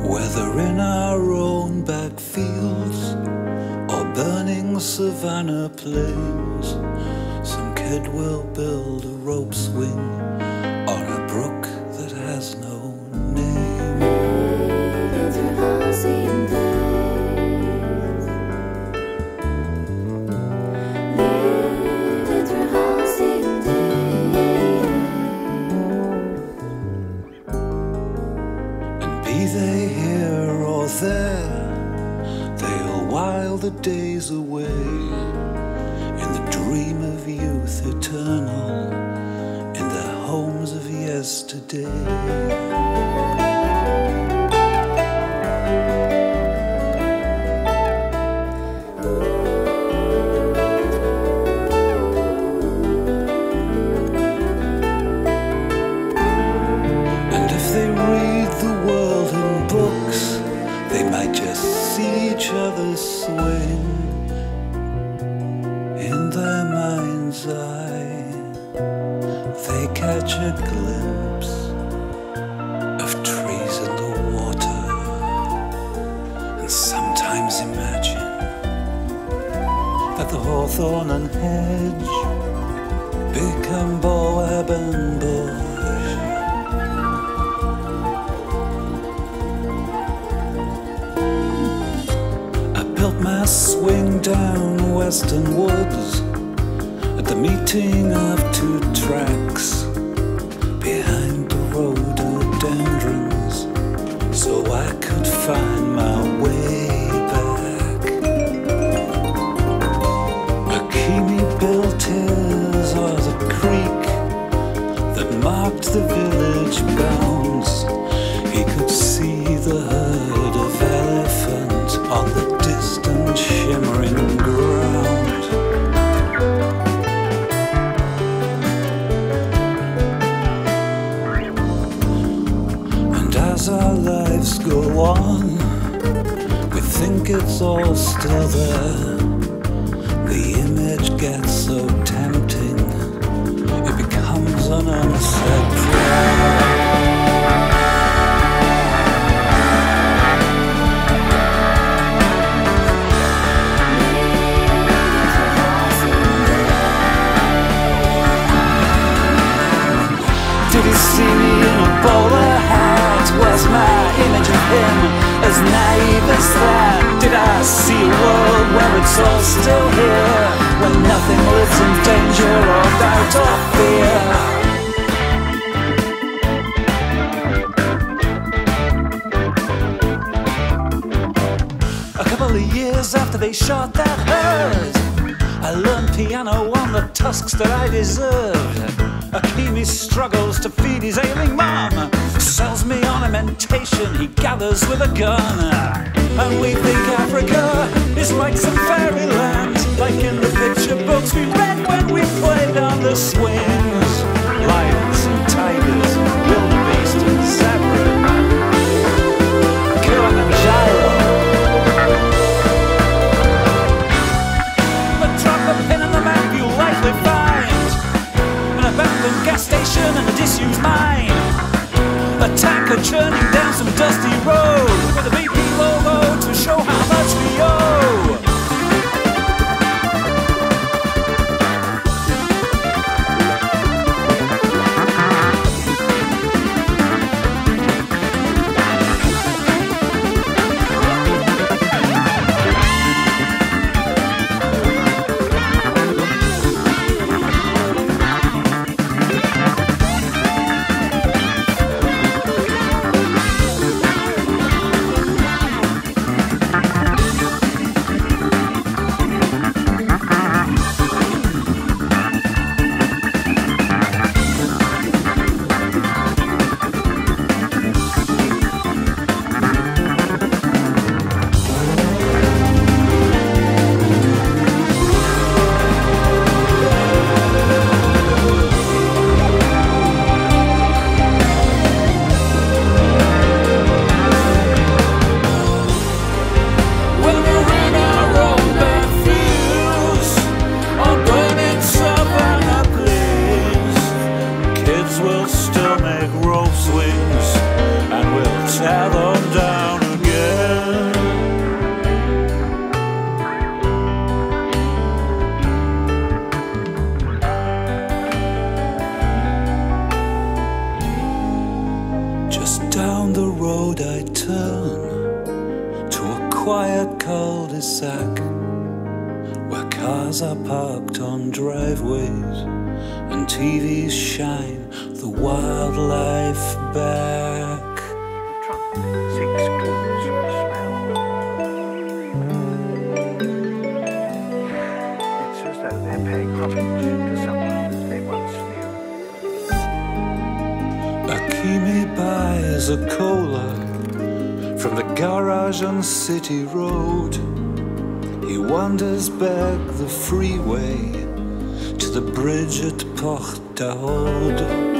Whether in our own backfields or burning savannah plains, some kid will build a rope swing on a brook that has no name. Living through halcyon days, living through halcyon days. And be they here or there, they'll while the days away in the dream of youth eternal, in their homes of yesterday. And if they read the world in books, they might just see each other swing in their mind's eye. They catch a glimpse of trees in the water, and sometimes imagine that the hawthorn and hedge become Boab and bush. I built my swing down western woods at the meeting of two tracks behind the rhododendrons, so I could find my way back. Akimi built his o'er the creek that marked the village bounds. He could see the herd of elephant on the distant shimmering ground. And as our lives go on, we think it's all still there. The image gets so tempting, it becomes an unsaid prayer. Did he see me in a bowler hat? Was my image of him as naive as that? Did I see a world where it's all still here, when nothing lives in danger or doubt or fear? A couple of years after they shot that herd, I learned piano on the tusks that I deserved. Akimi struggles to feed his ailing mom, sells me ornamentation he gathers with a gun. And we think Africa is like some fairyland, like in the picture books we read when we played on the swings. Lions and tigers, wildebeest and zebra, Kilimanjaro. But drop a pin in the map, you'll likely find an abandoned gas station and a disused mine, a tanker churning down some dusty road with a BP logo to show how much we owe. will still make rope swings, and we'll tear them down Just down the road I turn to a quiet cul-de-sac where cars are parked on driveways and TVs shine the wildlife back. Six schools of smell. It's as though they're paying homage to someone they once knew. Akimi buys a cola from the garage on City Road. He wanders back the freeway to the bridge at Port d'Ahode.